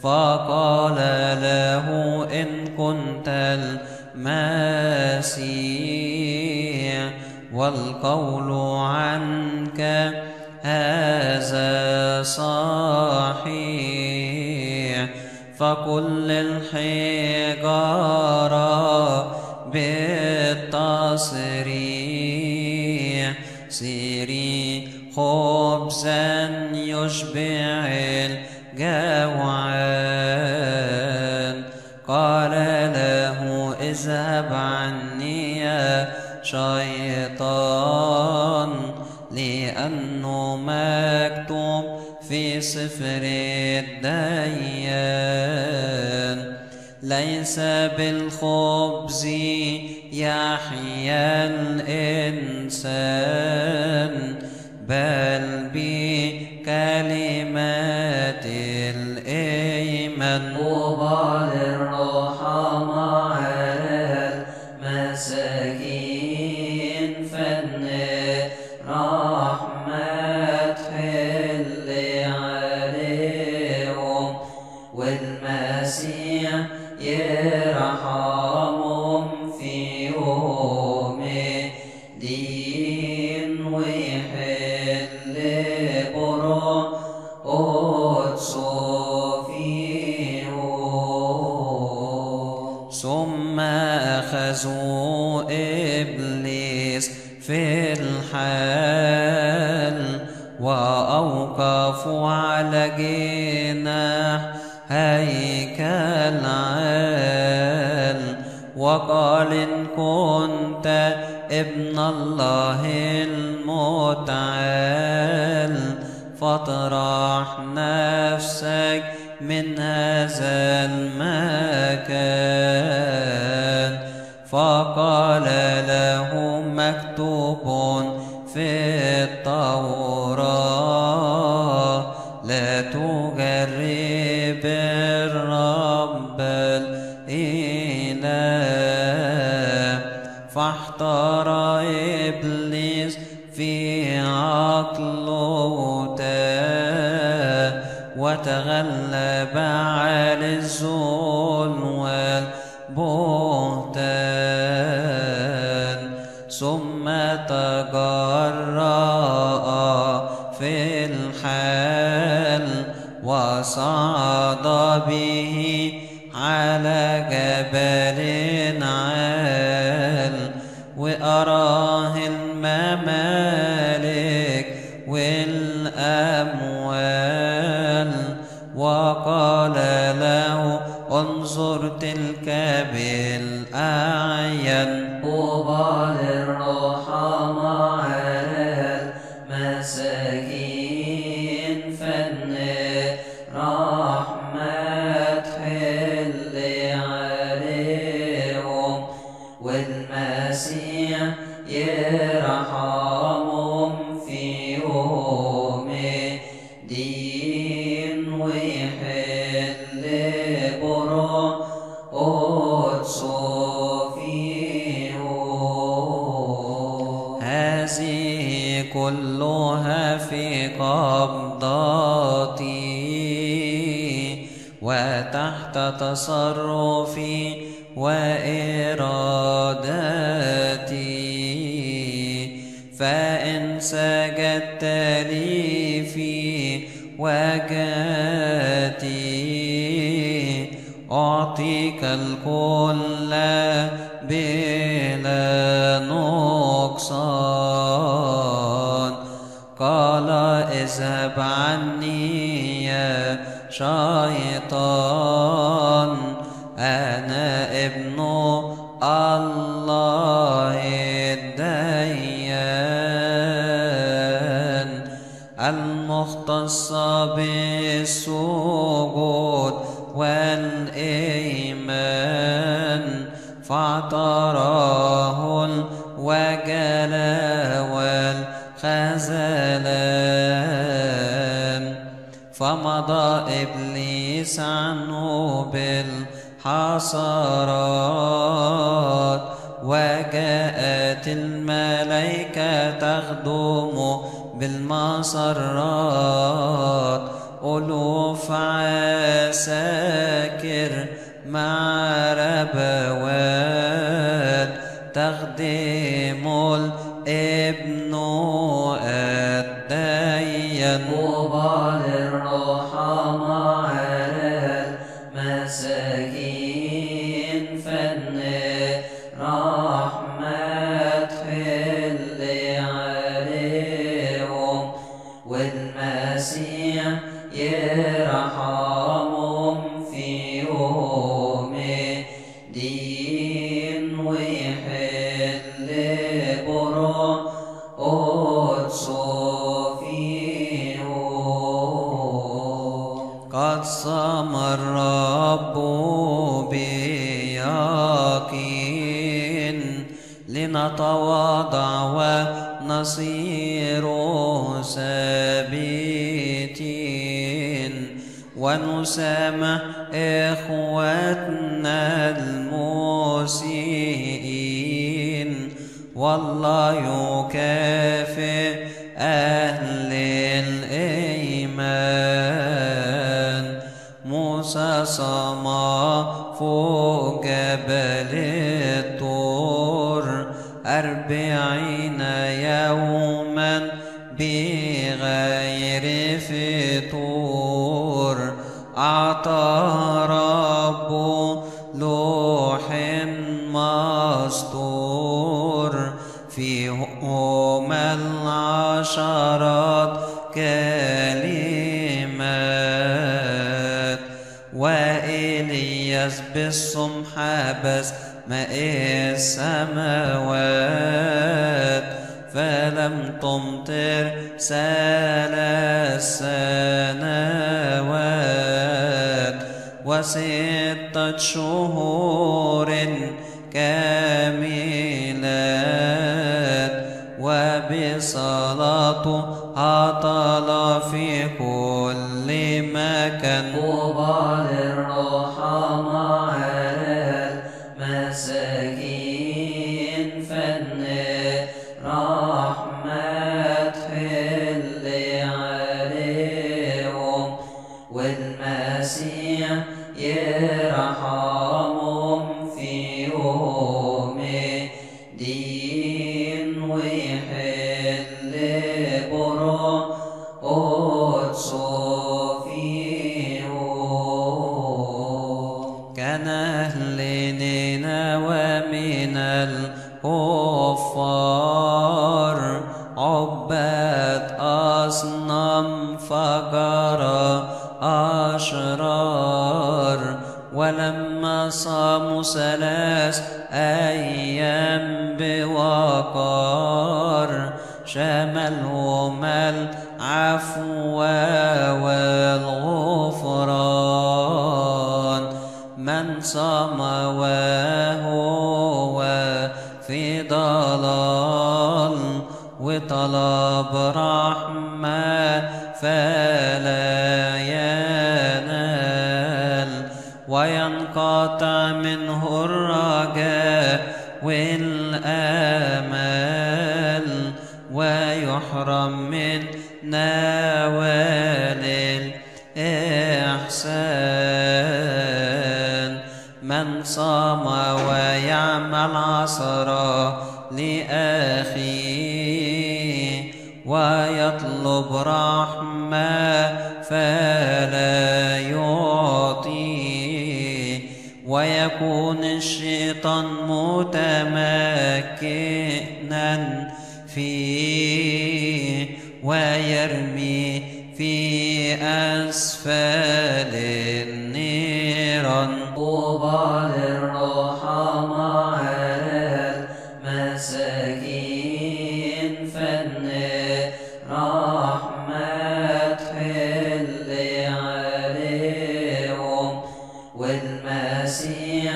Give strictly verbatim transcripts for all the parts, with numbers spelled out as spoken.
فقال له إن كنت المسيح والقول عنك هذا صحيح فكل الحجارة بالتصريح سيري خبزا يشبع الجوعان. قال له اذهب عني يا شيطان لأنه مكتوب في سفر الديان ليس بالخبز يحيا الإنسان بل بكلمات الإيمان. طوبى للرحماء على المساكين فإن رحمة تحل عليهم والمسيح يرحمهم في يوم الدين ويحل قدسه فيهم. ثم أخذوا إبليس في الحال وأوقفوا على جناح هيكل عال وقال إن كنت ابن الله المتعال فاطرح نفسك من هذا المكان. فقال له مكتوب في التوراة لا تجرب الرب الإله. فاحتار إبليس في عقله وتغلب على الظلم والبهتان ثم تجرأ في الحال وصعد به على جبل عال وأراه الممالك والأموال وقال له انظر تلك بالأعين. طوبى للرحماء على المساكين فإن رحمة تحل عليهم والمسيح يرحمهم في يوم الدين ويحل قدسه فيهم. هذه كلها في قبضتي وتحت تصرفي وإرادتي فإن سجدت لي في وجهتي أعطيك الكل بلا نقصان. قال اذهب عني يا شيطان أنا ابن الله الديان المختص بالسجود والإيمان. فاعتراه الوجل والخذلان فمضى إبليس عنه بالحصرات وجاءت الملائكة تخدم بالمسرات ألوف عساكر مع ربوات تخدم الابن الدين طوبى للرحماء المساكين فن رحمة حل عليهم والمسيح يرحمهم في يوم الدين ويحل برا قدسه فيهم. قد صام الرب بيقين لنتواضع ونصير ثابتين ونسامح إخوتنا المسيئين والله يكافئ أهل الإيمان. موسى صام فوق جبل الطور أربعين يوما بغير فطور أعطى رب لوح مسطور فيهما العشرات كلمات وإلياس بالصمح بس ماء السماوات فلم تمطر ثلاث سنوات وستة شهور كاملات وبصلاته هطل في كل مكان. طوبى للرحماء المساكين فن رحمة حل عليهم والمسيح يرحمهم في يوم الدين ويحل برا قدسه فيهم. كان أهل نينوى من الكفار عباد أصنام فجر أشرار ولما صاموا ثلاث أيام بوقار شملهم العفو والغفران. من صام وهو في ضلال وطلب رحمة فلا ينال وينقطع منه الرجاء والآمال ويحرم من نوال الإحسان. من صام ويعمل عصرا لأخيه ويطلب رحمة فلا يعطيه ويكون الشيطان متمكنا فيه ويرمي في أسفل النيران. طوبى للرحماء المساكين فن رحمة حل عليهم والمسيح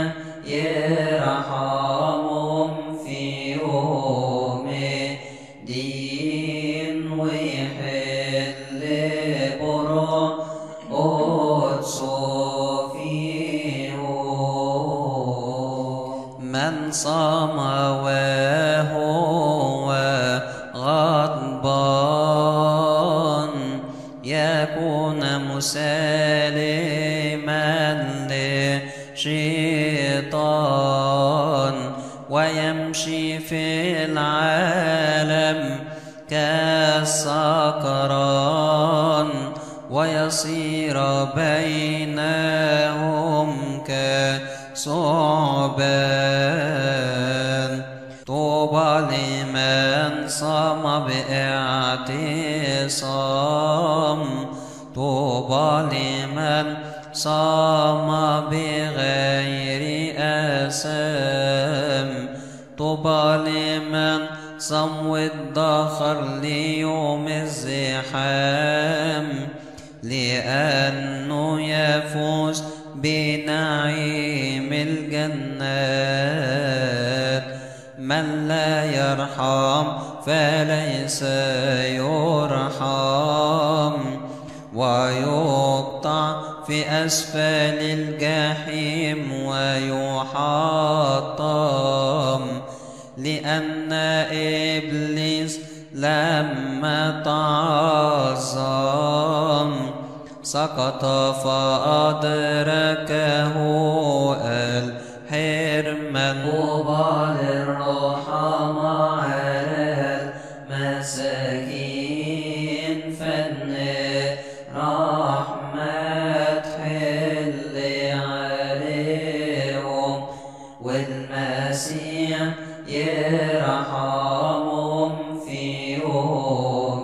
يرحمهم في يوم الدين ويحل برا قدسه فيهم. من صام وهو غضبان يكون شيطان ويمشي في العالم كالسكران ويصير بينهم كثعبان. طوبى لمن صام باعتصام، طوبى لمن صام بغير آثام، طوبى لمن صم الدهر ليوم الزحام، لأنه يفوز بنعيم الجنات. من لا يرحم فليس يرحم، ويقطع في أسفل الجحيم ويحطم. لأن إبليس لما تعظم سقط فأدركه الحرمان. طوبى للرحماء على المساكين، فإن رحمة تحل عليهم، والمسيح يرحمهم في يوم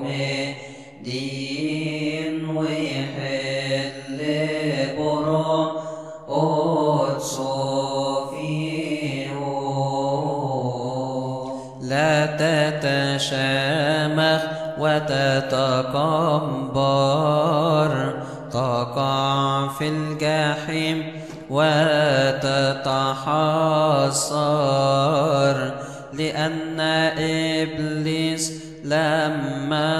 الدين، ويحل برا قدسه فيهم. لا تتشامخ وتتكبر، تقع في الجحيم وتتحسر. لأن إبليس لما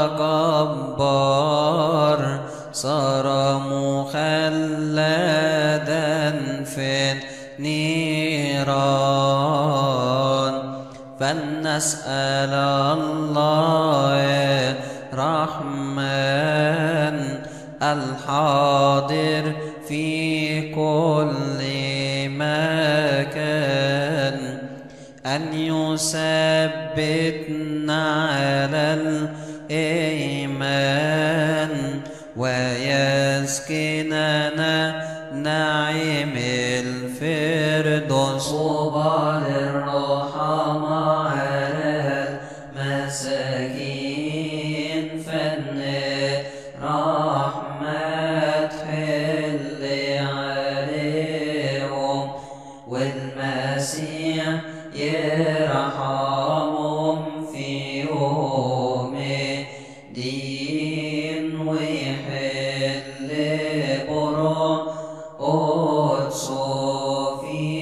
تكبر صار مخلدا في النيران. فلنسأل الله رحمن الحاضر في كل مكان أن يثبتنا على الإيمان، ويسكننا نعيم الفردوس. طوبى للرحماء على المساكين، فإن رحمة تحل عليهم، والمسيح يرحمهم في يوم الدين، ويحل برا قدسه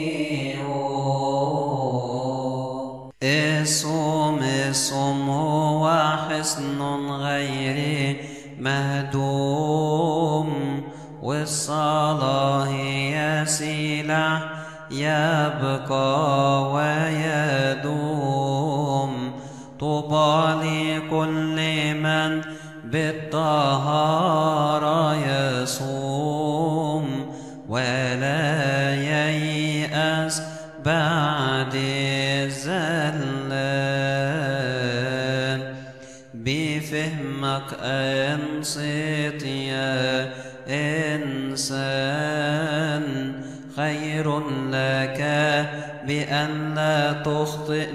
فيهم. الصوم الصوم هو حصن غير مهدوم، والصلاة هي سلاح يبقى ويدوم. طوبى لكل من بالطهارة يصوم، ولا ييأس بعد الزلات. بفهمك أنصت يا إنسان، خير لك بأن لا تخطئ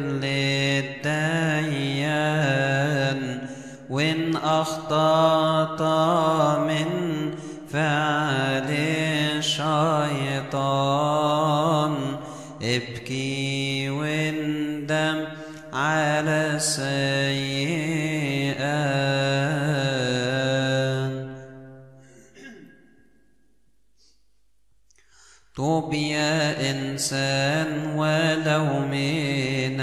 للديان. وإن أخطأت من فعل الشيطان، ابكي واندم على السيئات. توب يا إنسان ولو من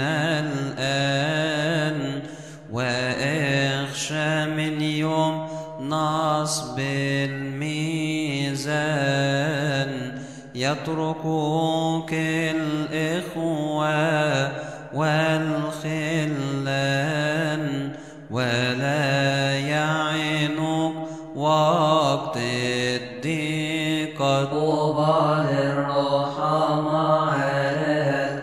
الآن، واخشى من يوم نصب الميزان. يتركوك الإخوة والخلان، ولا يعينك وقت الضيقة. طوبى للرحماء على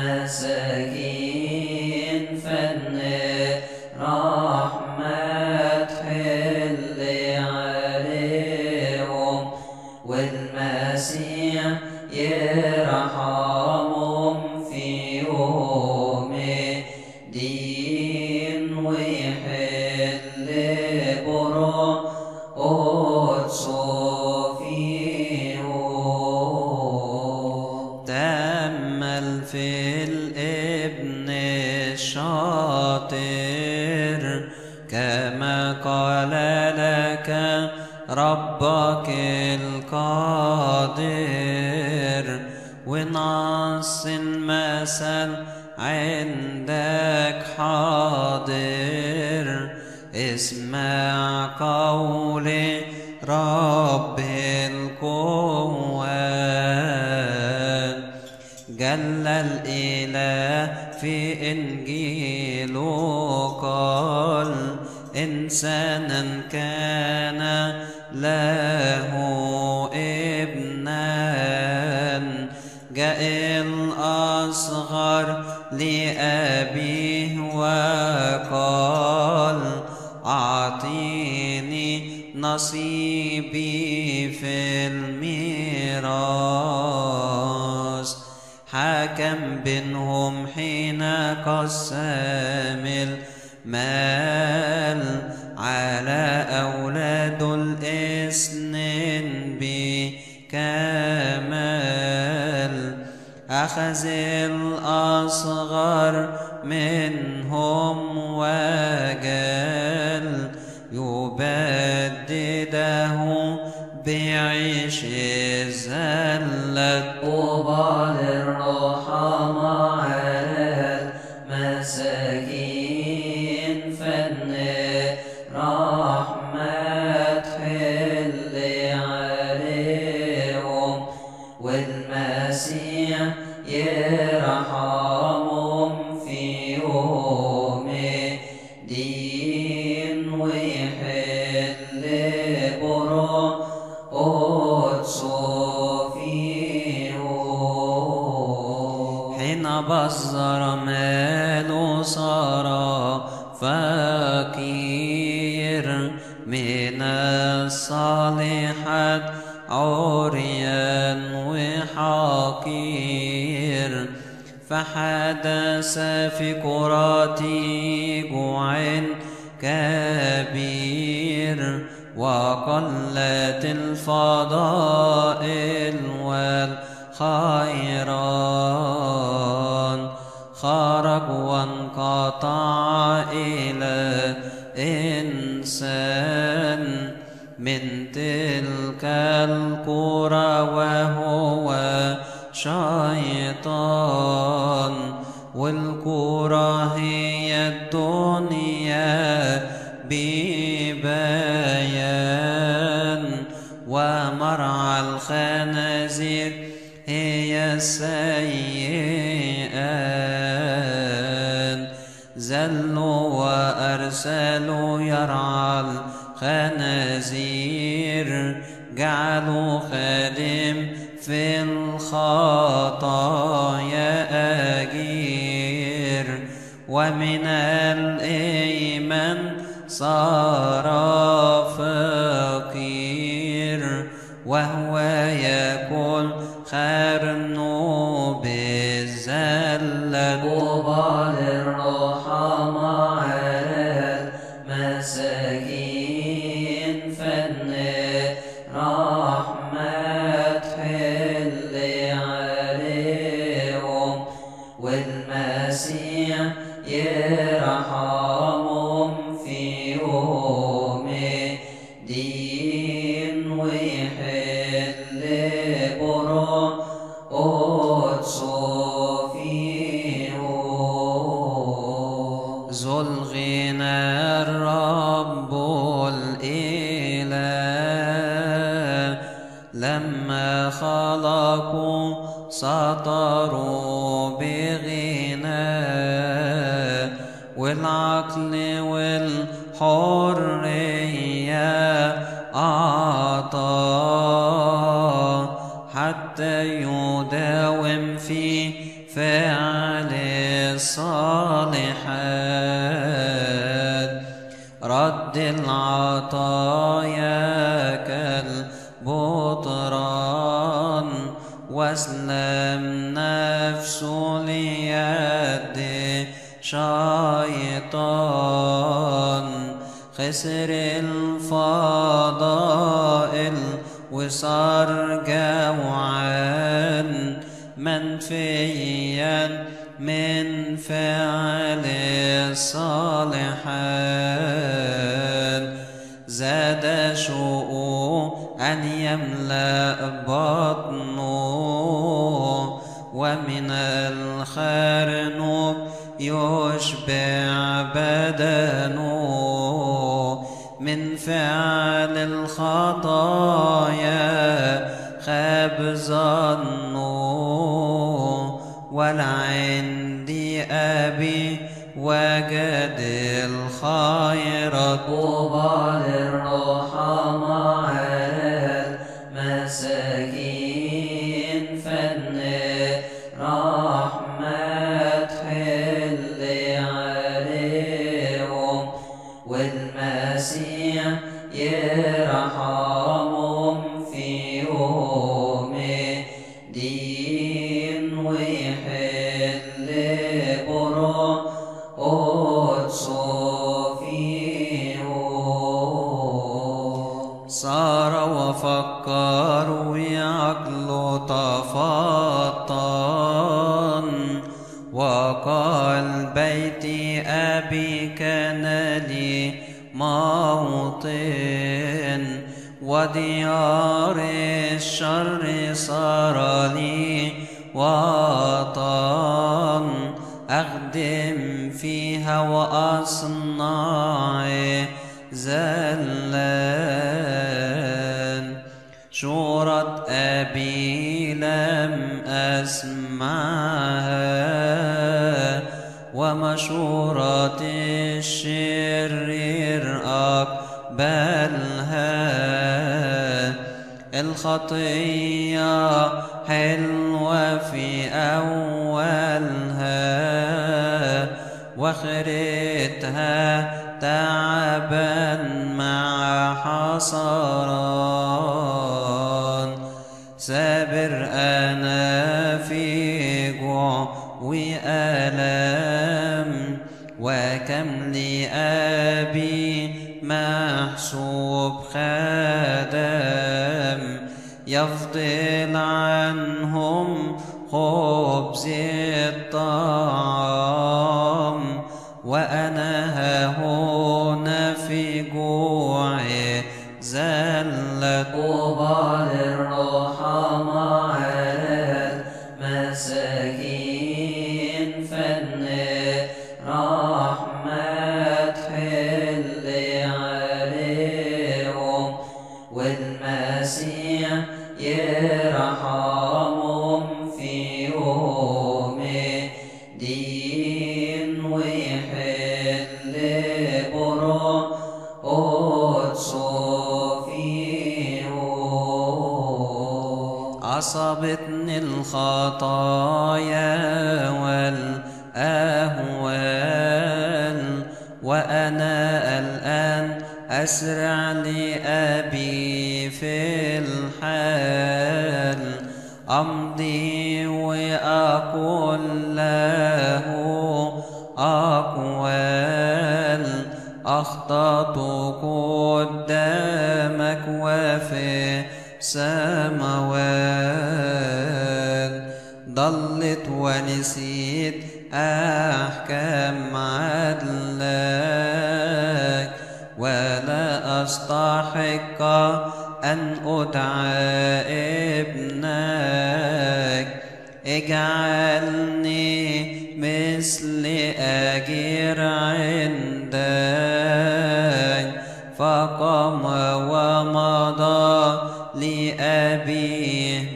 المساكين فن رحمة تحل عليهم والمسيح يرحمهم في يوم الدين ويحل برا قدسه فيهم. تأمل في الابن الشاطر كما قال لك ربك القادر، ونص المثل عندك حاضر. اسمع قول رب القوات، جل الإله في إنجيله قال إنسانا كان له ابنان، جاء الأصغر لأبيه وقال أعطيني نصيبي في الميراث. حكم بينهم حين قسم المال على أولاد الاثنين بكمال. أخذ الأصغر منهم وجال يبدده بعيش الزلة. طوبى للرحماء على المساكين فن رحمة تحل عليهم والمسيح يرحمهم في يوم الدين ويحل برا قدسه فيهم. حين بزر ماله صار فقير، من الصالحات عريان وحقير. فحدث في كراتي جوع كبير، وقلت الفضائل والخيران. خرج وانقطع إلى إنسان من تلك القرى وهو شيطان، والقرى هي الدنيا ببيان، ومرعى الخنازير هي السيئات. زلوا وأرسلوا يرعى الخنازير، جعلوا خادم في الخطايا أجير. ومن الإيمان صار فقير، وهو يأكل خرنه بالزلة. طوبى للرحماء على المساكين فن رحمة تحل عليهم والمسيح يرحمهم في يوم الدين ويحل برا قدسه فيهم. ذو الغنى الرب الإله، لما خلقوا سطروا بغنى، والعقل والحرية أعطى. حتى يداوم في فعل الصالحات. رد العطايا كالبطران واسلم نفسه ليد شيطان. خسر الفضائل وصار جوعان منفيا من فعل الصالحات. زاد شوقه أن يملأ بطنه ومن الخرنوب يشبع بدنه. من فعل الخطايا خاب ظنه ولعندي أبي وجد الخيرات. طوبى للرحماء على المساكين فن رحمة تحل عليهم والمسيح يرحمهم في يوم الدين ويحل برا قدسه فيهم. صار وفكر وعقله تفطن وقال بيتي أبي كان لي موطن وديار الشر صار لي وطن. أخدم فيها وأصنع زلان. شورة أبي لم أسمعها ومشورة الشرير أقبلها. الخطية حلوة في أولها وآخرتها تعبا مع حسران. سابر أنا في جوع وألم وكم لأبي محسوب خدم. يفضل عنهم خبز الطعام وأنا هنا في جوعي زلت. طوبى للرحماء على المساكين فن رحمة تحل عليهم والمسيح يرحمهم في يوم الدين ويحل برا قدسه فيهم. أصابتني الخطايا والأهوال وأنا الآن أسرع لأبي في الحال. أمضي وأقول له أقوال أخطأت قدامك وفي سماوات. ضلت ونسيت أحكام عدلك ولا أستحق أن أدعى ابنك. اجعلني مثل أجير عندك. فقام ومضى لأبيه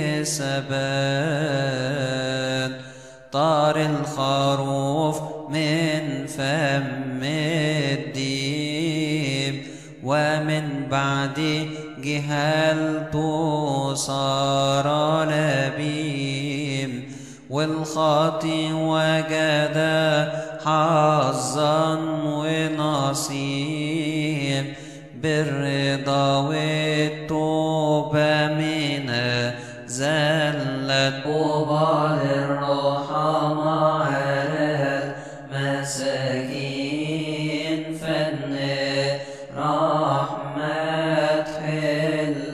بثبات. طار الخروف من فم الديب ومن بعد جهلت صار لبيم والخاطي وجد حظا ونصيب بالرضا والتوبة من زلت طوبى للرحماء على المساكين فن رحمة تحل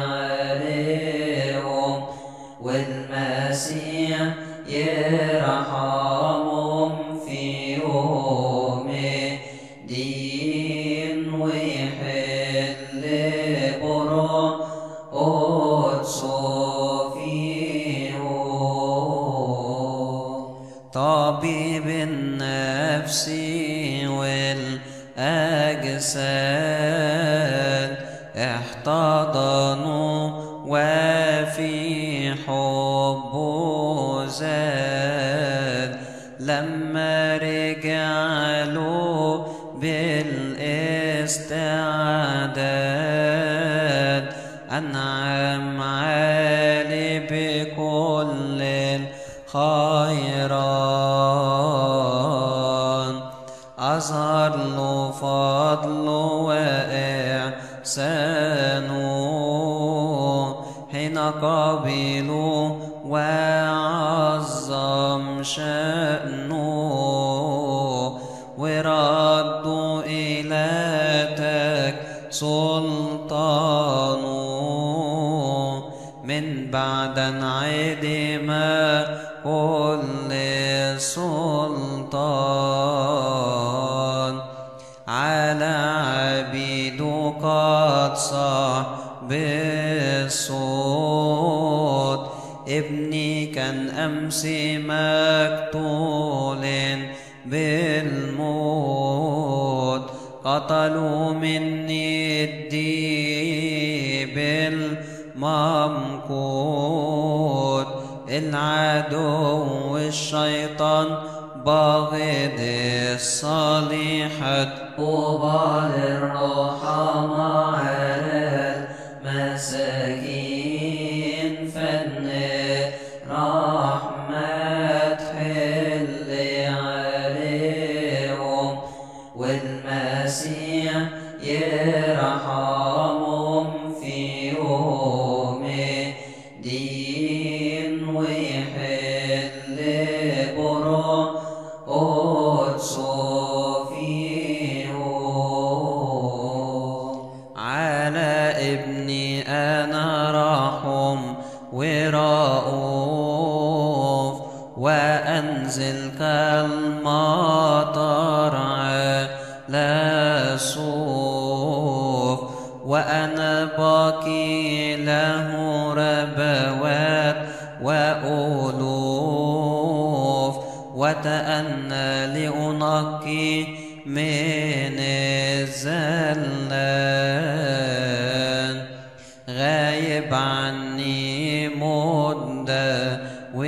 عليهم والمسيح يرحمهم في يوم الدين ويحل برا قدسه فيهم. طبيب النفس والأجساد احتضنوا وفي حبه زاد لما رجعوا بالاستعداد أنعم علي بكل الخيرات أظهر له فضله وإحسانه حين قبلوا وعظم شأنه وردوا إلى تك سلطانه من بعد انعدم كل سلطان على عبيد قد صاح بالصوت ابني كان أمس مقتول بالموت قتلوا مني الديب الممقوت العدو الشيطان باغض الصالحات طوبى للرحماء على المساكين فن رحمة تحل عليهم والمسيح يرحمهم في يوم الدين ويحل برا قدسه فيهم. على ابني أنا رحم ورؤوف وأنزل كالمطر على صوف وأنا باقي له ربوات وألوف وتأنى لأنقي من الزلان غايب عني مدة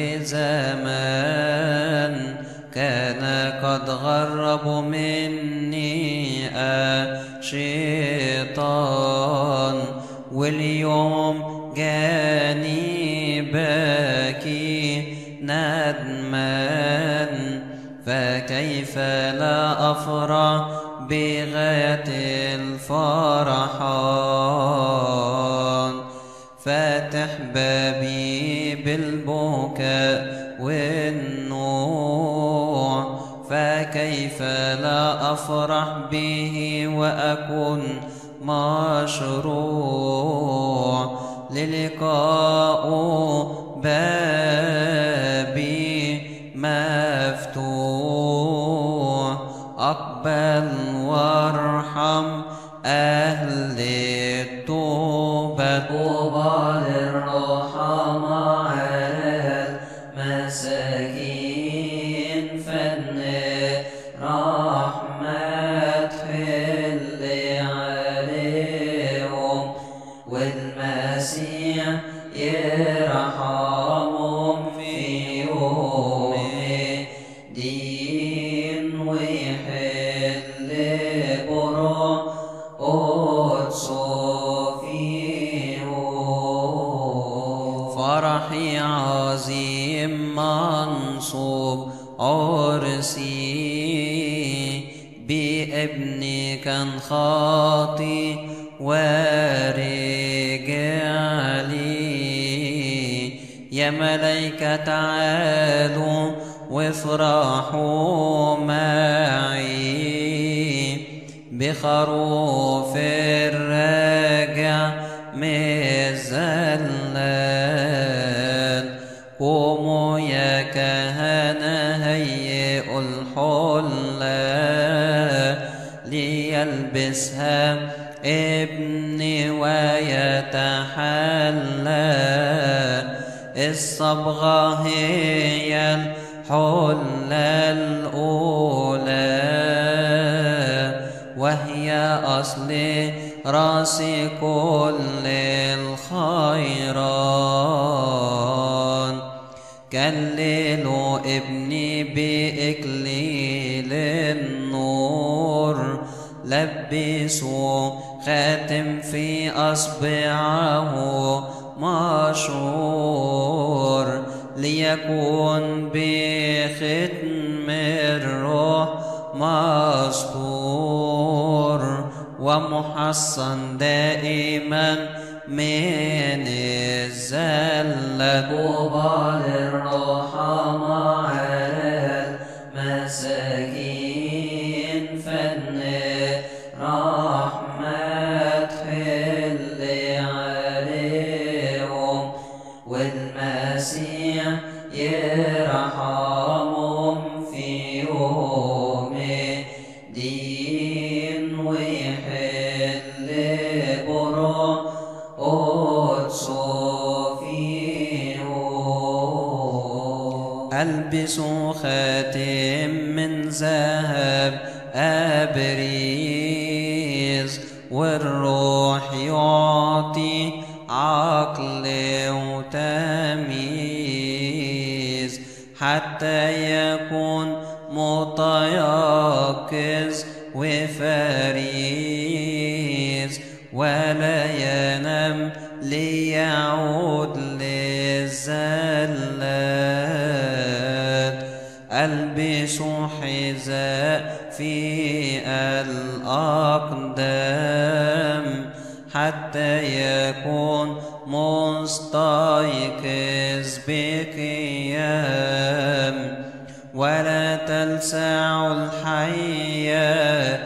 وزمان كان قد غرب مني الشيطان واليوم جاني باكي ندمان فكيف لا أفرح بغاية الفرحان فاتح بابي بالبكاء والنوع فكيف لا أفرح به وأكون مشروع للقاء بابي مفتوح أقبل وارحم أهل التوبة طوبى للرحماء على المساكين فن رحمة تحل عليهم والمسيح يرحمهم في فرحي عظيم منصوب عرسي بابني كان خاطي ورجع لي. يا ملايكة تعالوا وافرحوا معي بخروف الراجع مزلل. قوموا يا كهنة هيئوا الحلة ليلبسها ابني ويتحلى. الصبغة هي الحلة الأولى وهي أصل رأس كل الخيرات. كللوا ابني بإكليل النور، لبسوا خاتم في أصبعه مشهور، ليكون بختم الروح مستور ومحصن دائما من الزلة. قبال الرحمة على المساكين فن رحمة تحل عليهم، والمسيح يرحمهم في يوم الدين ويحل بروح قدسه فيهم. ألبسوا خاتم من ذهب أبريز، والروح يعطي عقل وتمييز حتى يكون متيقظ وفريز، ولا ينام ليعود للزلات. ألبسوا حذاء في الأقدام حتى يكون مستيقظ بقيام، ولا تلسع الحياة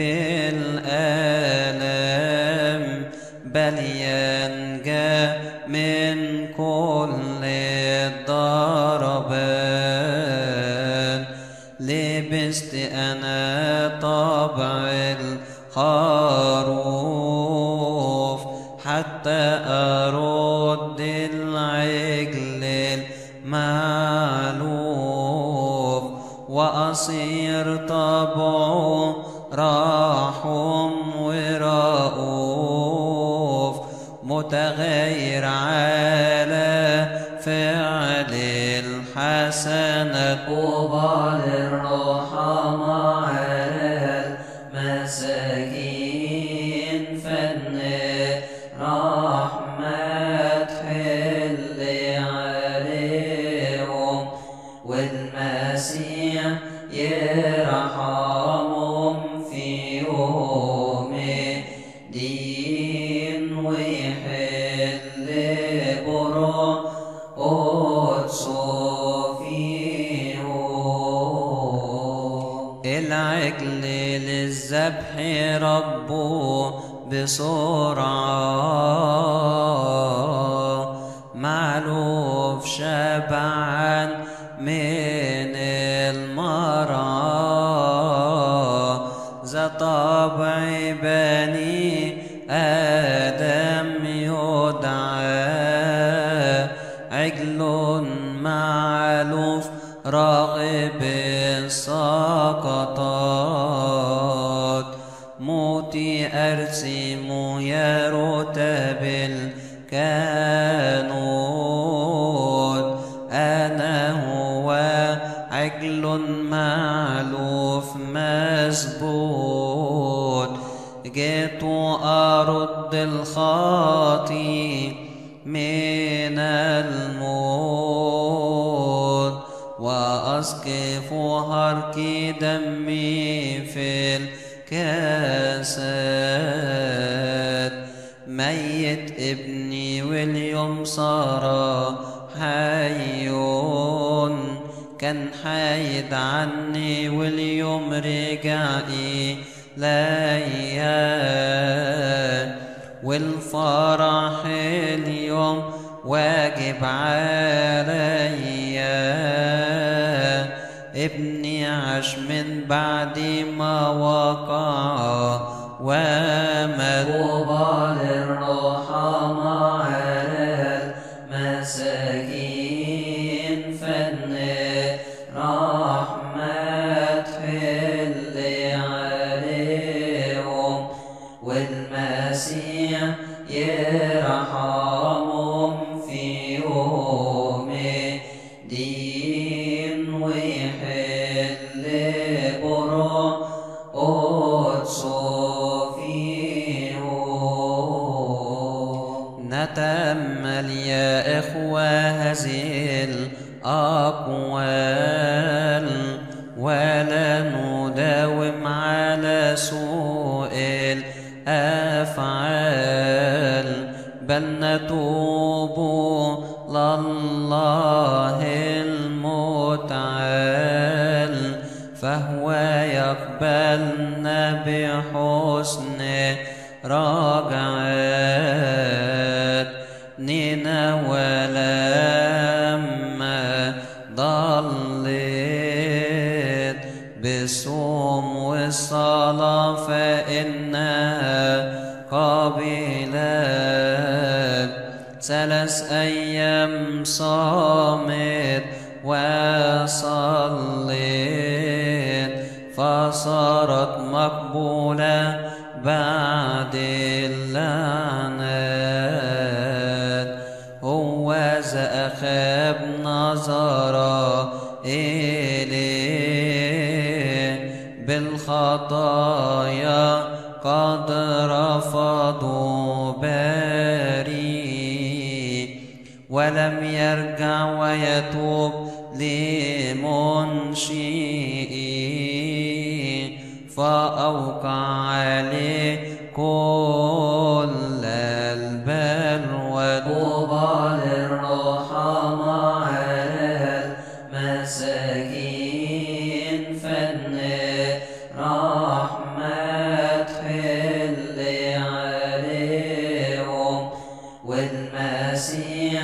بالآلام، بل ينجى من كل الضربات. لبست أنا طبع الخروف حتى أرد العجل المألوف، وأصير طبعه رحم ورؤوف، متغير على فعل الحسنات. قبال الرحمة على المساكين فن رحمة تحل عليهم، والمسيح يرحمهم في يوم الدين ويحل بروح قدسه فيهم. العجل للذبح ربه بسرعة، معلوف شبعان من المرعى، ذا طبع بني آدم يدعى، عجل معلوف راغب السقطات، موتي أرسم يا رتب الكانون، أنا هو عجل معلوف مسبوط، جئت أرد الخاطي من الموت وأسقف هرك دمي في الكاسات. ميت ابني واليوم صار حي، كان حايد عني واليوم رجع إليا، والفرح اليوم واجب عليا. ابني عاش من بعد ما وقع ومات، طوبى للرحماء على المساكين، فن رحمة تحل عليهم، والمسيح يرحمهم في يوم الدين، ويحل برا قدسه فيهم. نتأمل يا إخوة هذه الأقوال، ولا نداوم على سوء الأفعال، بل نتوب لله المتعال، فهو يقبلنا بحسن رجعات. نينوى لما ضلت بالصوم والصلاة فإنها قبلت، ثلاث أيام صامت وصلت، فصارت مقبولة بعد اللعنات. هو ذا أخاب نظر إليه بالخطايا قد رفضوا بريء، ولم يرجع ويتوب لمنشئه، فأوقع عليه كل البلوى. طوبى للرحماء على المساكين، فن رحمة تحل عليهم، والمسيح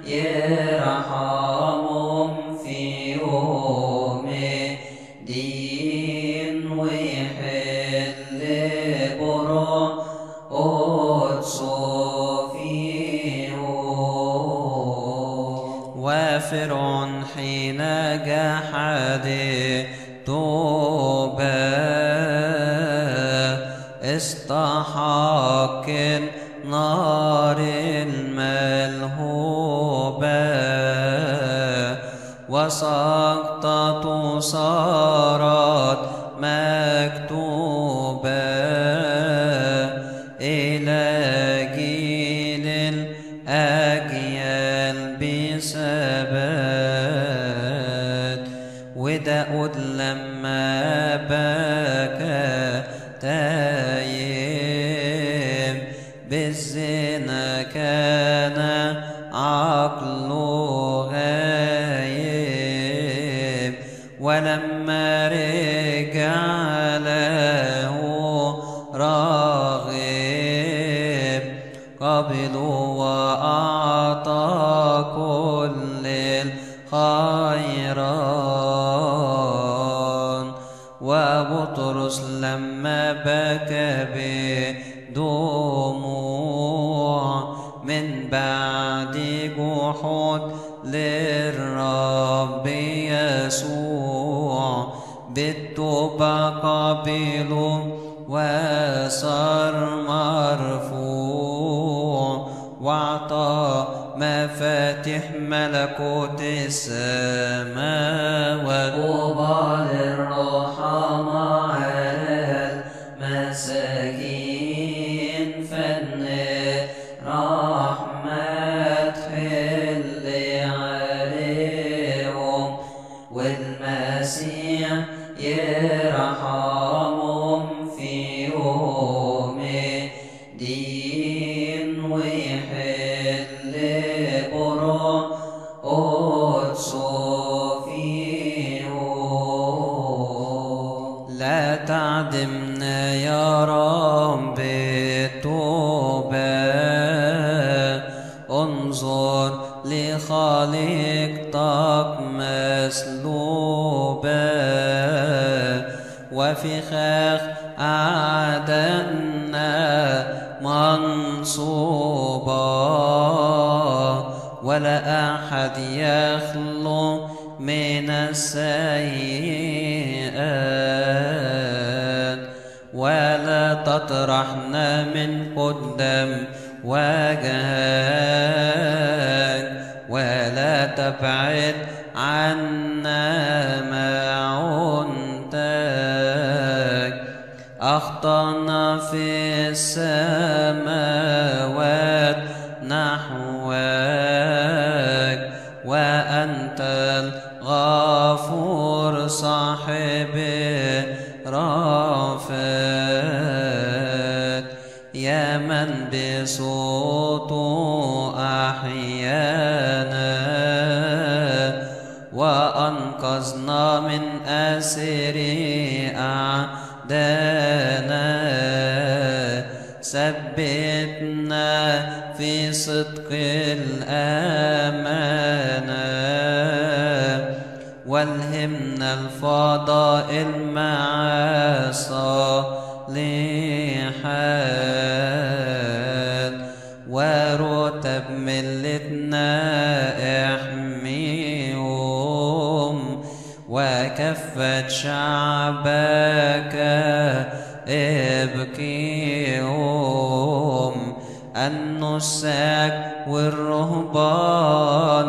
يرحمهم في يوم الدين، ويحل برا قدسه فيهم. وفرعون حين جحد توبة استحق النار الملهوبة، وسقطته صارت مكتوبة إلى جيل الأجيال بثبات. وداود لما بكى تايب بالزنا كان عقله غايب، ولما رجع له راغب قبله وأعطى كل الخيرات. وبطرس لما بكى بدموع من بعد جحود للرب يسوع، بالتوبة قبله وصار مرفوع، واعطى مفاتيح ملكوت السماوات. طوبى للرحماء على المساكين، فن رحمة تحل لا تعدمنا يا رب بالتوبة، انظر لخالقتك مسلوبة، وفخاخ أعدائنا منصوبة، ولا أحد يخلو من السيئات، ولا تطرحنا من قدام وجهك، ولا تبعد عنا معونتك. أخطأنا في السماوات نحوك، وأنت الغفور صاحب رأفات، يا من بصوته أحيانا وأنقذنا من أسر أعدانا. ثبتنا في صدق الأمانة، والهمنا الفضائل مع الصالحات، ورتب ملتنا احميهم، وكفة شعبك ابكيهم. النساك والرهبان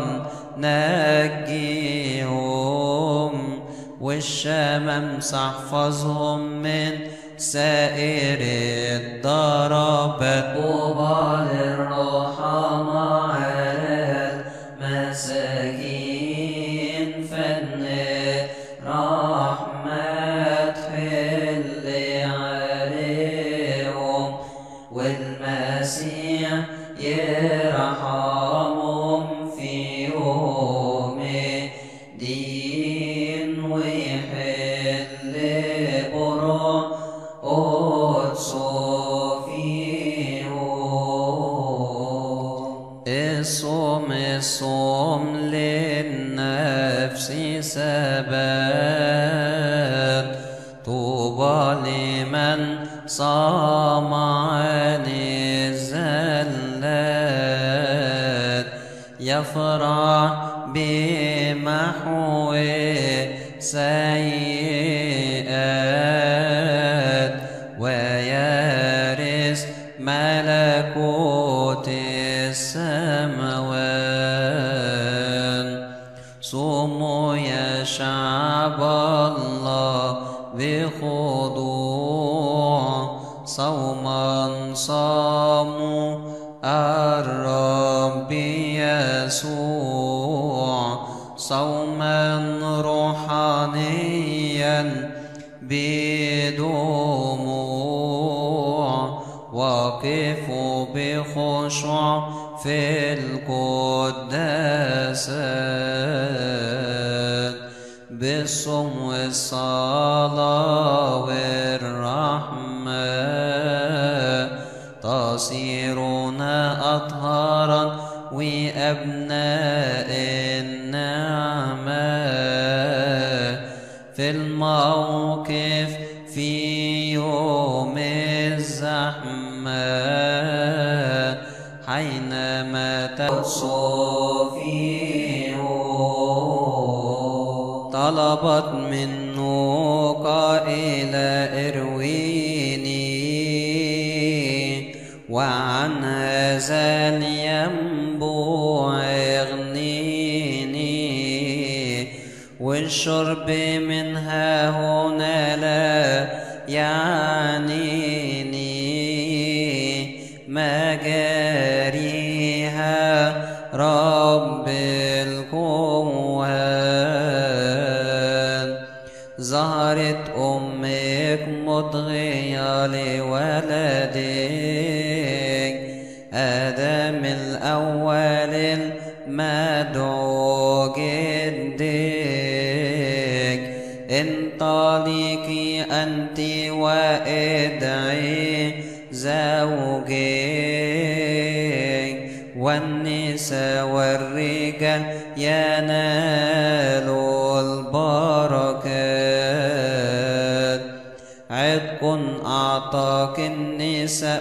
نجيهم، والشمامس احفظهم من سائر الضربات. طوبى للرحماء على المساكين، فن رحمة تحل عليهم، والمسيح يرحمهم في يوم الدين، ويحل برا الصوم الصوم للنفس ثبات، طوبى لمن صام عن الزلات، يفرح بمحو سيئات، ويرث ملكوت السماوات. صوموا يا شعب الله بخضوع، صوما صاموا الرب يسوع، صوما روحانيا بدموع، وقفوا بخشوع في القداسات، بالصوم والصلاة والرحمة، تصيرون أطهارا وأبناء النعمة. في الموقف في يوم الزحمة، حينما تقصوا فيه، طلبت منه قائلة ارويني، وعن هذا الينبوع اغنيني، والشرب منها هنا لا يعنيني، مجاريها رب القوات. ظهرت أمك مضغية لولدك، آدم الأول مدعو جدك. انطلقي أنت وادعي زوجك، والنساء والرجال ينالوا البركات. عتق أعطاك النساء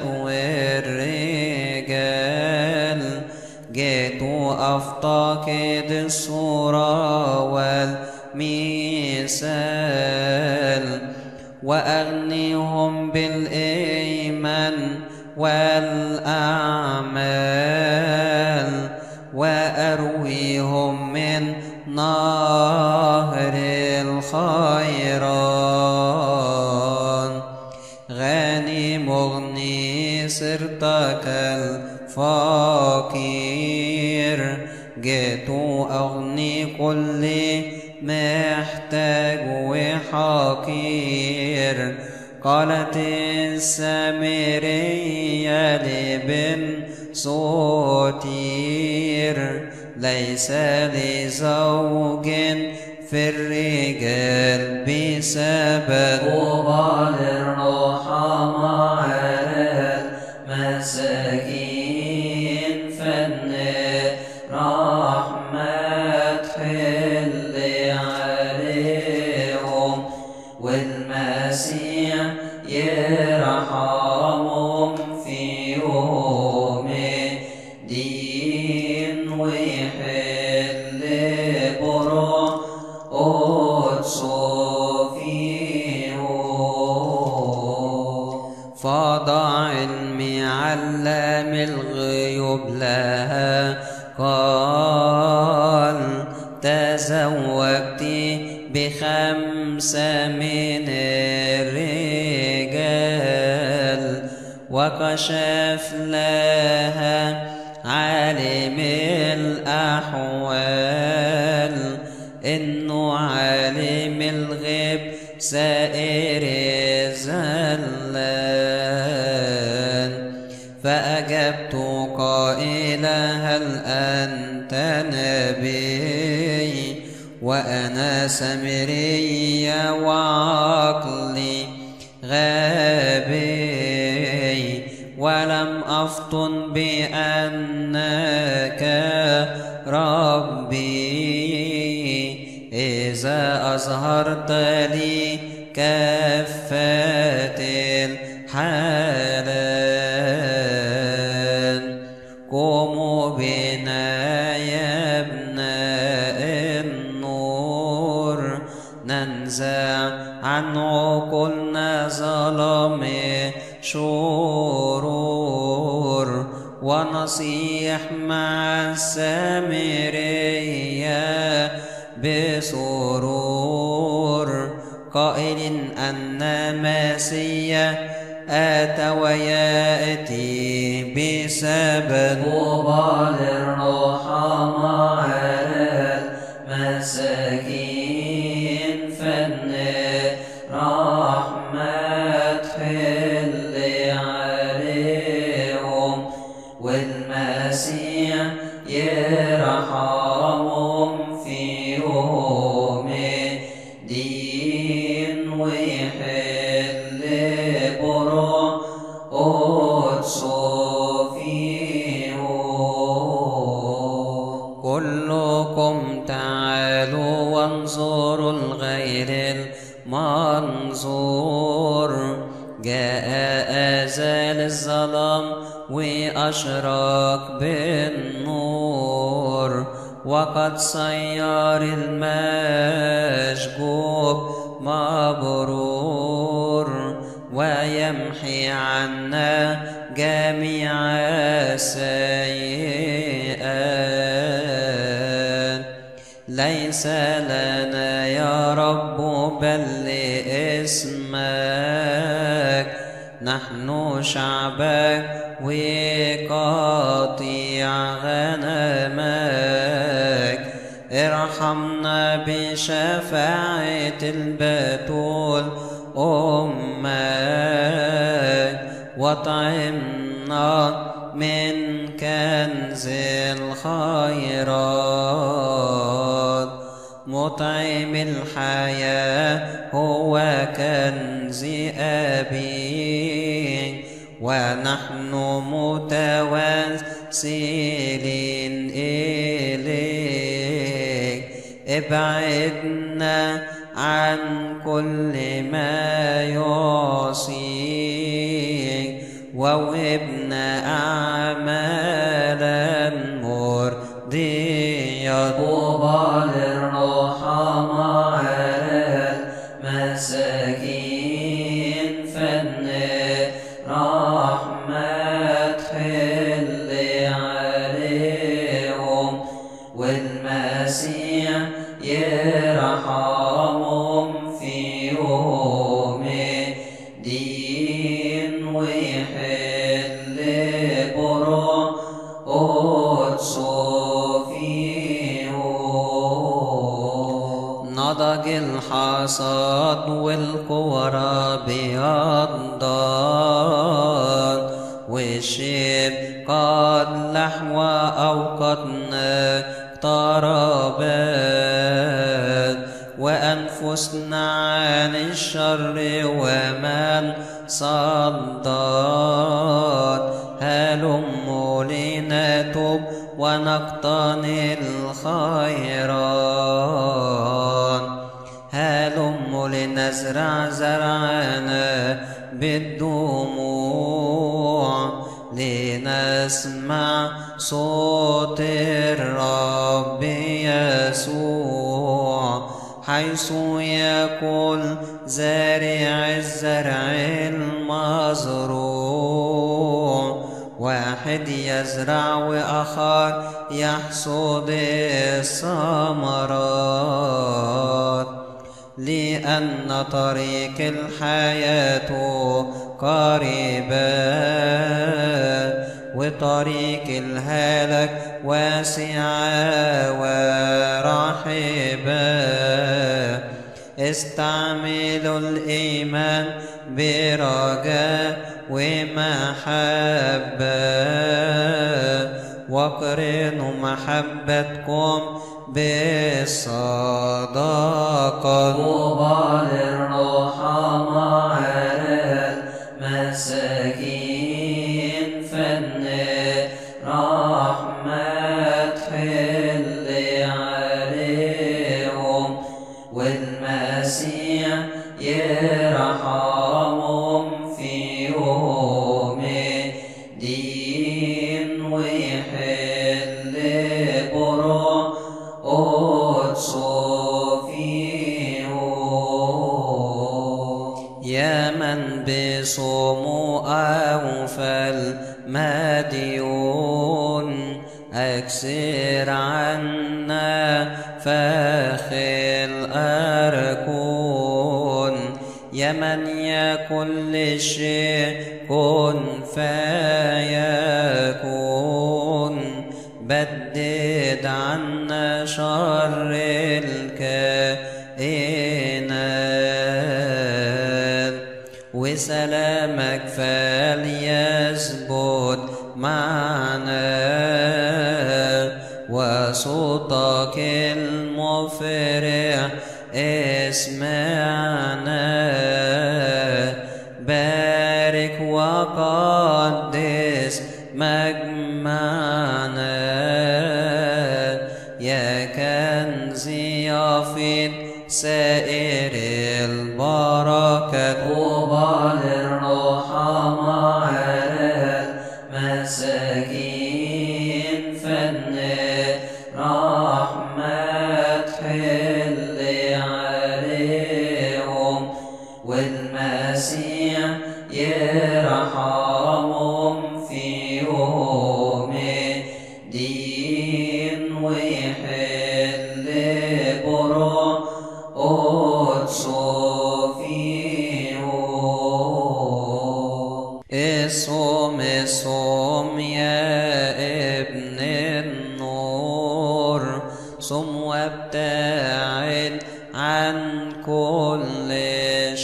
والرجال، جئت أفتقد الصورة والمثال، وأغنيهم بالإيمان والأعمال، وأرويهم من نهر الخيران. غني مغني صرت كالفقير، جئت أغني كل محتاج وحقير. قالت السامرية لابن سوتير، ليس لي زوج في الرجال بسبب. طوبى للرحماء على المساكين، فإن رحمة تحل عليهم، والمسيح يرحمهم في يوم الدين، ويحل بروح قدسه فيهم. فضع علمي علام الغيوب لها، قال تزوجت بخمسة من الرجال، وكشف لها عالم الأحوال، إنه عالم الغيب سائر الزلان. فأجبت قائلا هل أنت نبي؟ وأنا سامرية وعقلي غبي، ولم أفطن بأنك ربي، إذا أظهرت لي كافة الحالات. قوموا بنا يا ابناء النور، ننزع عن عقولنا ظلام شرور، ونصيح مع السامرية بسرور، قائل أن مسيا أتى ويأتي بسبب. طوبى للرحماء على المساكين، فإن رحمة تحل عليهم، والمسيح يرحمهم في يوم الدين، ويحل بروح قدسه فيهم. كلكم تعالوا وانظروا الغير المنظور، جاء أزال الظلام وأشرق بالنور، وقد صير المشجوب مبرور، ويمحي عنا جميع السيئات. ليس لنا يا رب بل لاسمك، نحن شعبك وقطيع غنمك. ارحمنا بشفاعة البتول أمك، واطعمنا منك كنز الخيرات. مطعم الحياة هو كنز أبي، ونحن متوسلين إليك. ابعدنا عن كل ما يعصيك، ووهبنا أعمالا مرضية. طوبى للرحماء المساكين، فن رحمة تحل عليهم، والمسيح يرحمهم في يوم الدين، ويحل بروح قدسه فيهم. نضج الحصاد والكورة بيضان، والشيب قد لحوى أو قد اقتربت، وأنفسنا عن الشر ومن صدت. هلموا لنتوب ونقتني الخيرات، هلموا لنزرع زرعنا بالدموع، لنسمع صوت الرب يسوع، حيث يقول زارع الزرع المزروع. واحد يزرع وآخر يحصد الثمرات، لأن طريق الحياة قريبا، وطريق الهلاك واسعا ورحبا. استعملوا الإيمان برجاء ومحبة، وقرنوا محبتكم بالصداقة. طوبى للرحماء المساكين، فن رحمة تحل عليهم، والمسيح يرحمهم في يوم الدين، ويحل بروح قدسه فيهم. يا من بصومه أوفى المديون، أكسر عنا فخ الأركون. يا من يكن للشيء كن فيكون، بدد عنا شر الكائنات، وسلامك فليثبت معنا، وصوتك المفرح اسمعنا. بارك وقدس مجمعنا، يا كنز يفيض سائر البركات. طوبى للرحماء المساكين، فن رحمة تحل عليهم، والمسيح يرحمهم في يوم الدين، ويحل بروح قدسه فيهم. الصوم الصوم يا ابن النور، صم وابتعد عن كل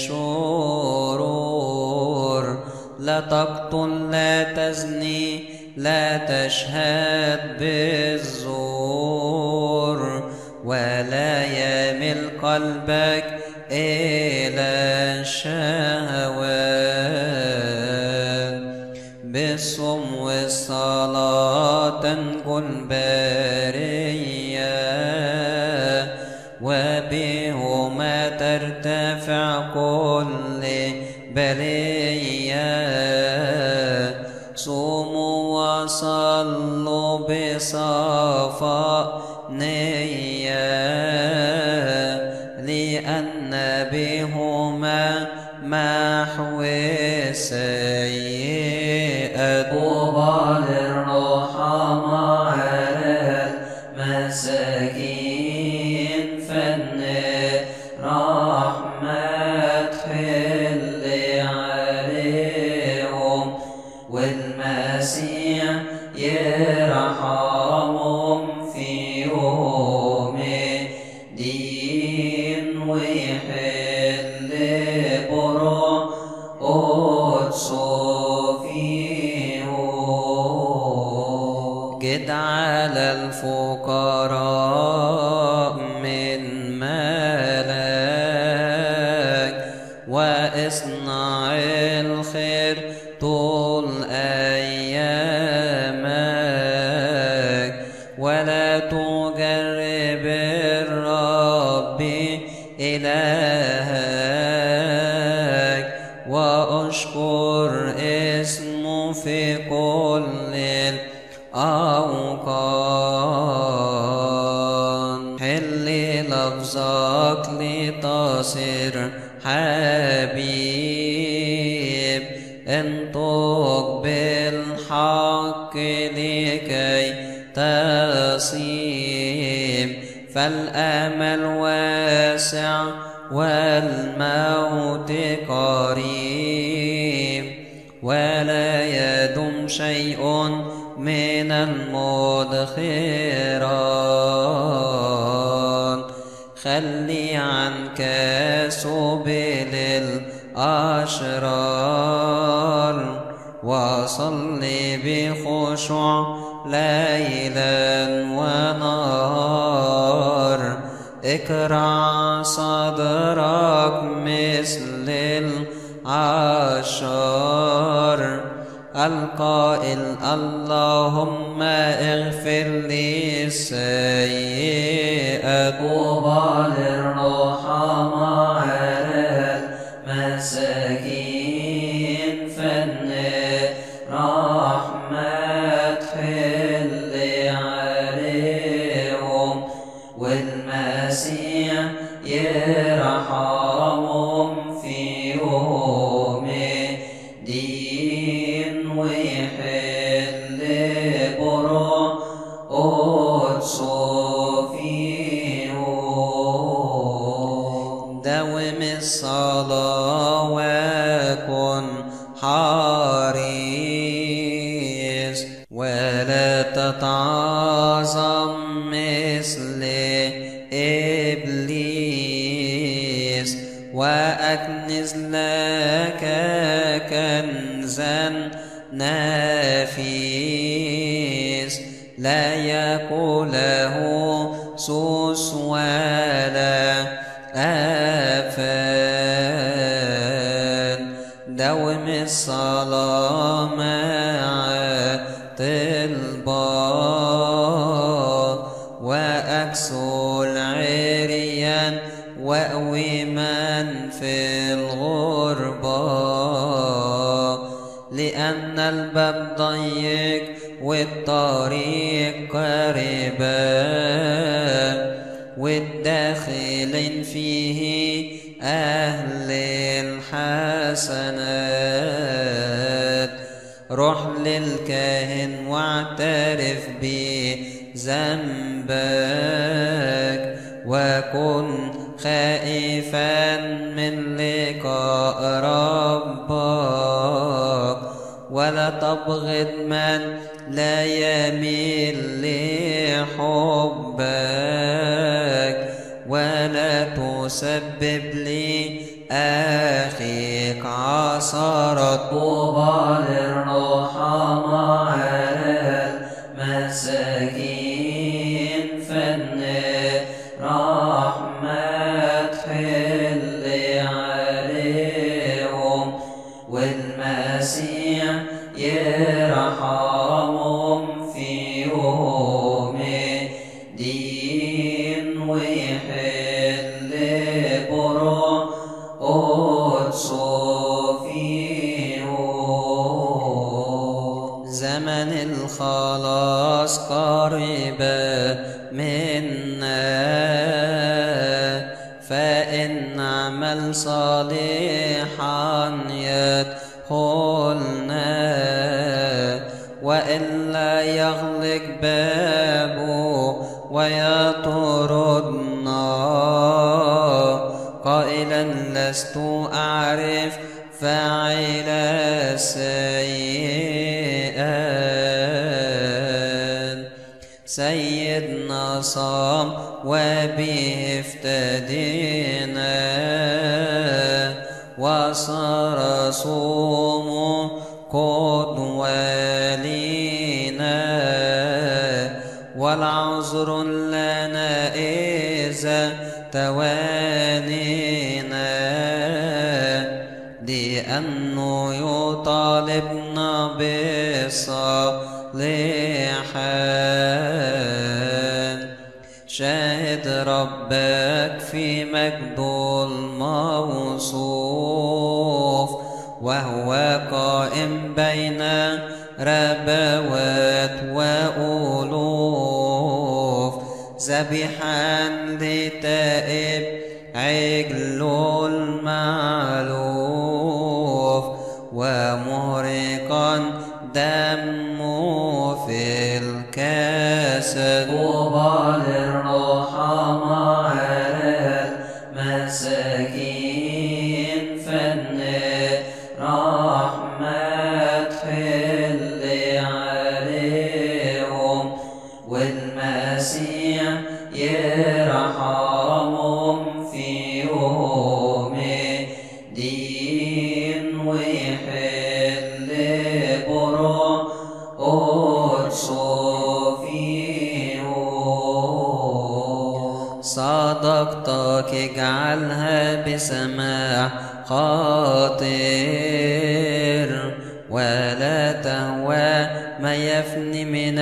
شرور. لا تقتل لا تزني لا تشهد بالزور، ولا يمل قلبك إلى الشهوات. بالصوم والصلاة تنجو البرية، وبهما ترتفع كل بلية. صوموا وصلوا بصفاء نية، لأن بهما محو السيئات. طوبى للرحماء المساكين، فن رحمة تحل عليهم، والمسيح يرحمهم في يوم الدين، ويحل بروح قدسه فيهم. جد على الفقراء من مالك، واصنع الخير طول أيامك، ولا تجرب الرب إلهك، واشكر اسمه في كل الأوقات. حل لفظك لتصير حبيب، انطق بالحق لكي تصيب، فالأمل واسع والموت قريب، ولا يدم شيء من المدخرات. خلي عنك سبل الأشرار، وصل بخشوع ليلا ونهار. اكرع صدرك مثل العشار، القائل اللهم اغفر لي السيئات. طوبى للرحماء المساكين، فن رحمة تحل عليهم، والمسيح يرحمهم في يوم الدين، ويحل بروح قدسه فيهم. داوم الصلاة وكن حريص، ولا تتعظم مثل إبليس، وأكنز لك كنزا نفيس، لا يأكله سوس ولا آفات. دوم الصلاة مع طلبات، وأكسل عريان وأوي من في الغربة، لأن الباب ضيق والطريق قريبا، والداخلين فيه أهل الحسنات. روح للكاهن واعترف بذنبك، وكن خائفا من لقاء ربك، ولا تبغض من لا يميل لحبك، ولا تسبب لأخيك عثرة. طوبى للرحماء ويحل برو أتصوفيه. زمن الخلاص قريب منا، فإن نعمل صالحا يدخلنا، وإلا يغلق بابه ويطردنا، قائلا لست أعرف فاعل السيئات. سيدنا صام وبه افتدينا، وصار صومه قدوة لينا، والعذر لنا إذا توانينا، لأنه يطالبنا بالصالحات. شاهد ربك في مجد الموصوف، وهو قائم بين ربوات وألوف، ذبيحا لتائب عجل المعلوف، ومهرقا دمه في الكاسد. طوبى للرحماء على المساكين، فن رحمة تحل عليهم، والمسيح يرحمهم في يوم الدين، ويحل برو أتصوفيه. صدقتك اجعلها بسماع خاطر، ولا تهوى ما يفني من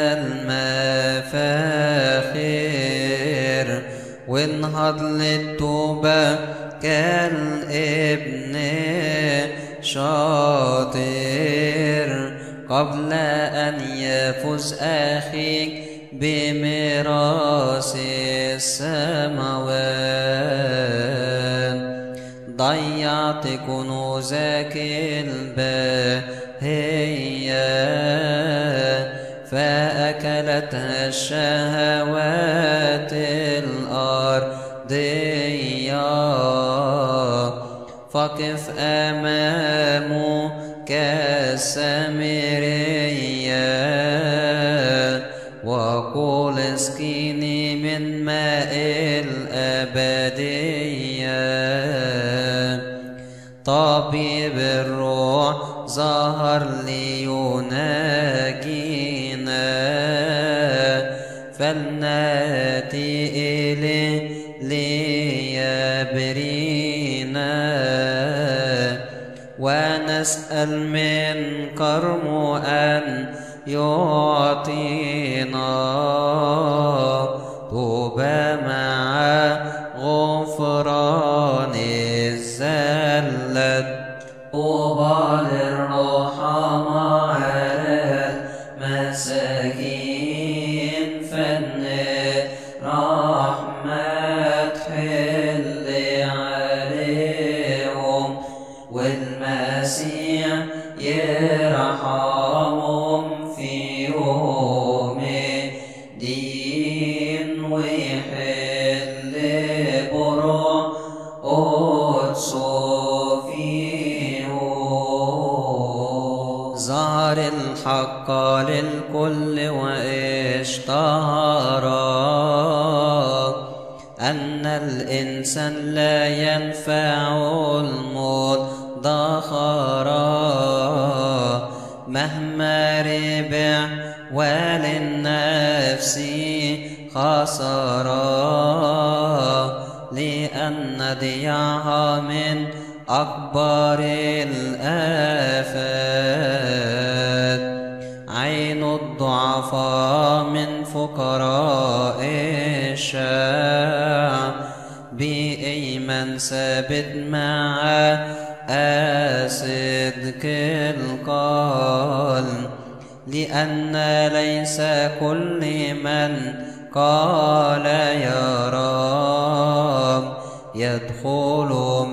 المفاخر، وانهض للتوبة كالابن شاطر، قبل أن يفوز أخيك بميراث السماوات. ضيعت كنوزك الباهية، فأكلتها الشهوات الأرضية، فقف أمامه كالسامرية، وقل اسقيني من ماء الأبدية. طبيب الروح ظهر ليناجينا، فلنأتي إليه ليبرينا، ونسأل من كرمه أن يعطينا طوبى مع غفران الزلات. طوبى للرحماء على المساكين، فن رحمة تحل عليهم، والمسيح يرحمهم في يوم الدين، ويحل برو أتصوفيه. ظهر الحق للكل واشتهر، أن الإنسان لا ينفع المدخر، مهما ربح وللنفس خسرا، لأن ضياعها من أكبر الآفات. عين الضعفاء من فقراء الشام، من ثابت مع صدق القول، لأن ليس كل من قال يا رب يدخل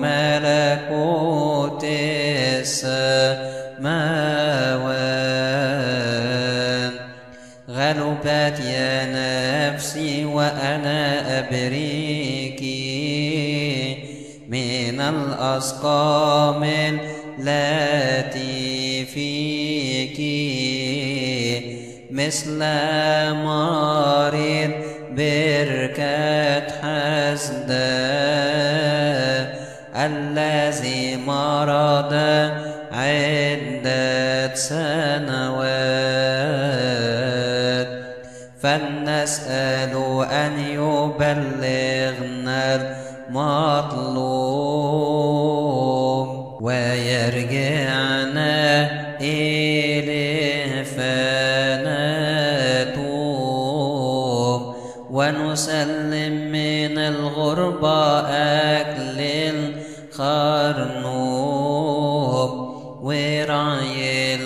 ملكوت السماوات. غلبت يا نفسي وأنا أبريك من الأسقام التي فيك، مثل مريض بركة حسدا الذي مرض عدة سنوات، فلنسأل أن يبلغنا المطلوب ويرجعنا إليه فنتوب، ونسلم من الغربة أكل الخرنوب ورعي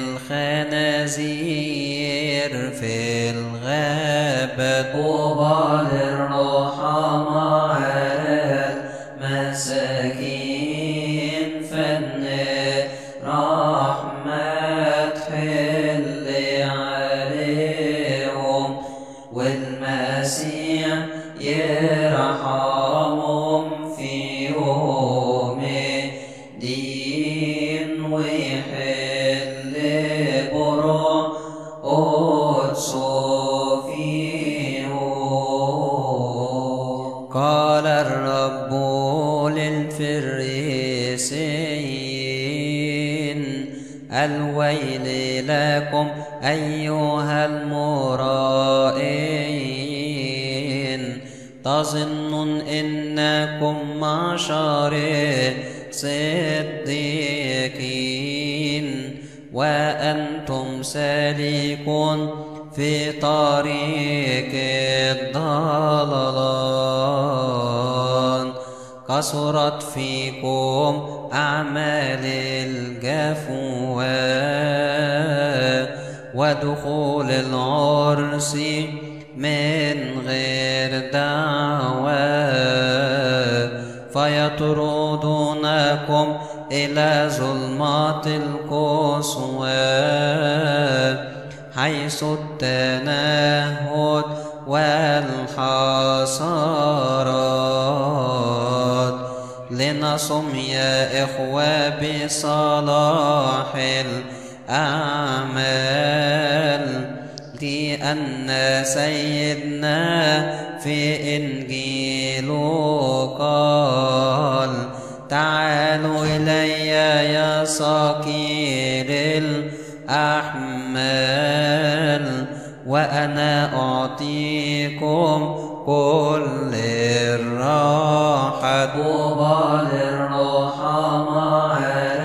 الخنازير في الغابة. طوبى للرحماء المساكين، فن رحمة تحل عليهم، والمسيح يرحمهم في يوم الدين، ويحل بروح قدسه فيهم. قال الرب للفريسيين: الويل لكم أيها المرائين، تظنون إنكم معشر صديقين وأنتم سالكون في طريق الضلال، كثرت فيكم أعمال الجفوة ودخول العرس من غير دعوة، فيطردونكم إلى ظلمات القسوة حيث التنهد والحسرات. لنصم يا إخوة بصلاح الأعمال، لأن سيدنا في إنجيله قال: تعالوا إلي يا ثقيل الأحمال وأنا أعطيكم كل الراحة. طوبى للرحماء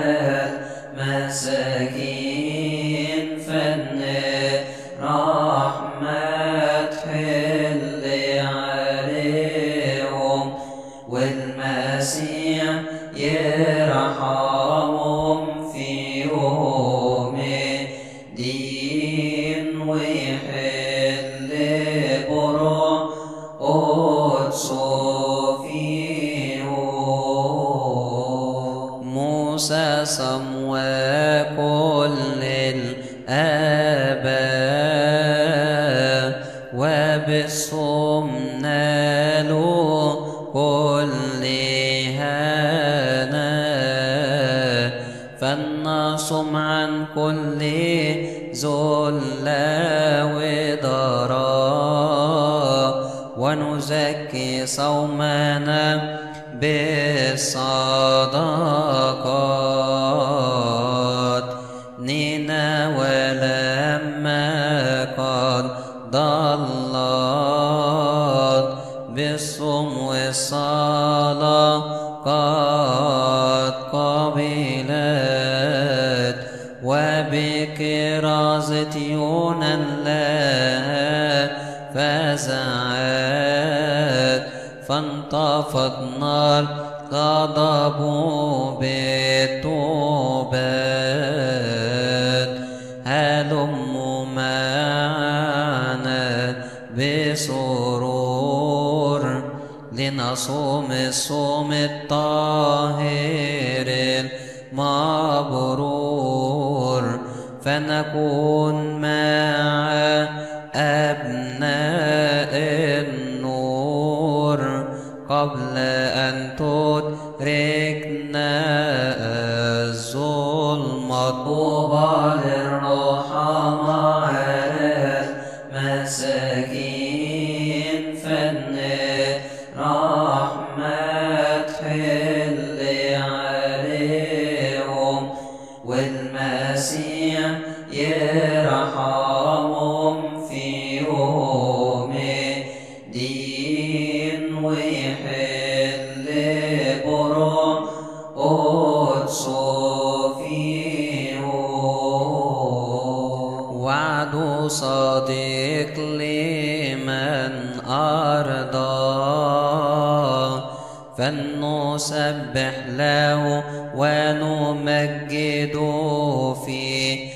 المساكين، فن رحمة تحل عليهم، والمسيح يرحمهم في يوم الدين، ويحل بروح قدسه فيهم. موسى سموى كل الآباء وبالصوم نالوا كل هنا، فلنصم عن كل ذل وضراء، ونزكي صومنا بالصدقات. نينوى لما قد ضلت بالصوم والصلاة قد قبلت، وبكرازة يونان لها فزعت، فانطفت نار غضبوا بالتوبات هلموا معنا بسرور لنصوم الصوم الطاهر المبرور فنكون مع أبناء النور قبل أن تدركنا الظلمة. طوبى للرحماء المساكين فن رحمة تحل عليهم والمسيح يرحمهم في يوم الدين ويحل برهم قدسه فيهم. وعد صديق لمن أرضاه فلنسبح له ونمجد في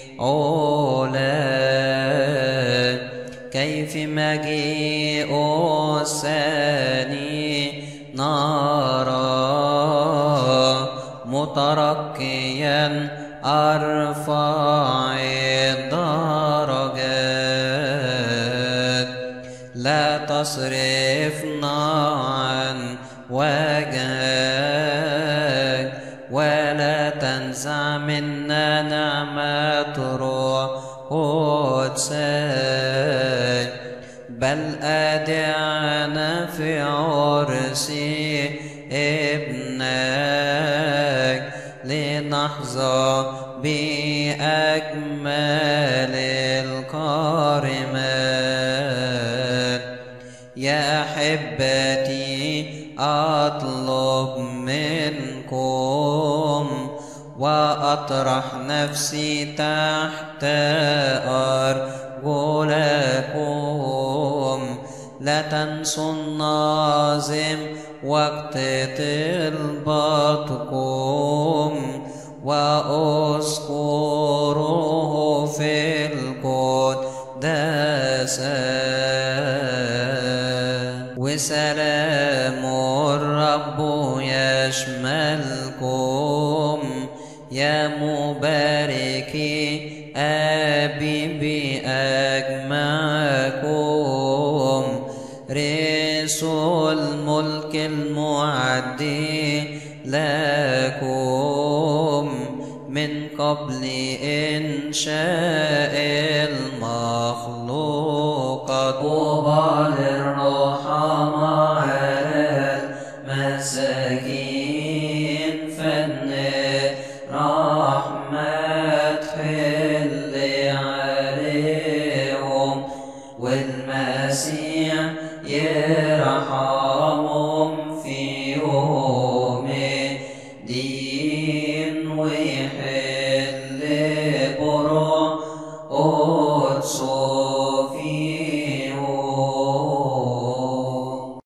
علاه كيف مجيء الثاني نرى مترقيا أرفع الدرجات لا تصرفنا عن وجهك ولا تنزع منا نعمة روح قدسك بل أدعنا في عرس ابنك لنحظى بأجمل الكرمات. يا أحبتي أطلب منكم وأطرح نفسي تحت أرجلكم لا تنسوا الناظم وقت طلبتكم وأذكروه في القداسات. وسلام الرب يشملكم يا مباركي أبي بأجمعكم رسول الملك المعدي لكم من قبل إنشاء المخلوقات. طوبى للرحماء المساكين فن رحمة تحل عليهم والمسيح يرحمهم في يوم الدين